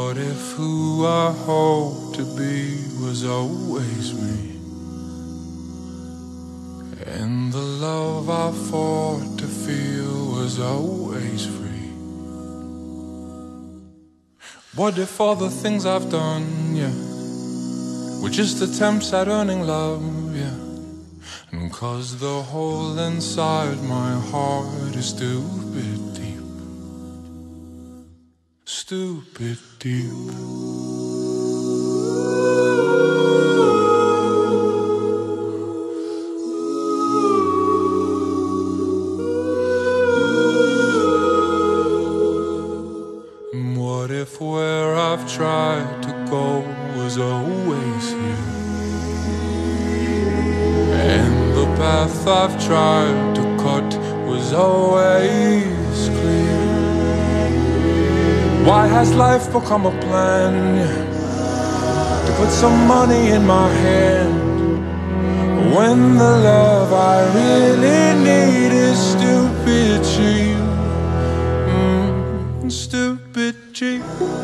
What if who I hoped to be was always me? And the love I fought to feel was always free. What if all the things I've done, yeah, were just attempts at earning love, yeah? And 'cause the hole inside my heart is stupid deep, stupid deep. What if where I've tried to go was always here, and the path I've tried to cut was always clear? Why has life become a plan to put some money in my hand, when the love I really need is stupid cheap? Stupid cheap.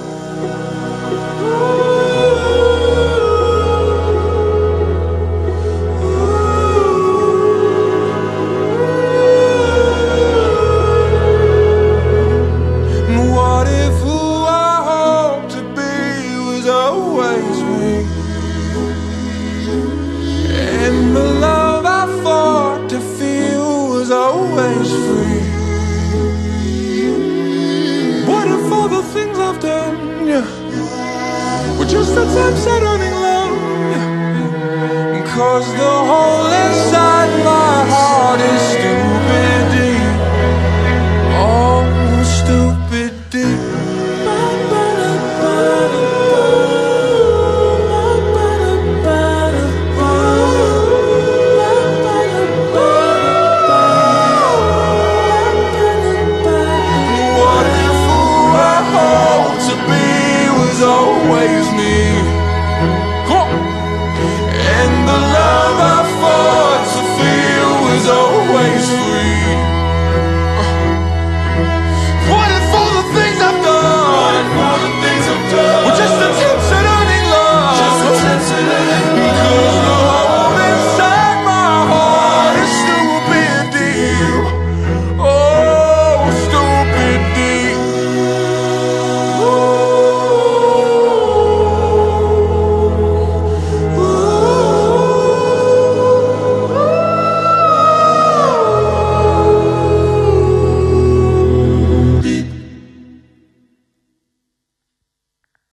What if who I hoped to be was always me, and the love I fought to feel was always free? What if all the things I've done, yeah, were just attempts at earning love, yeah? 'Cause the hole inside my heart is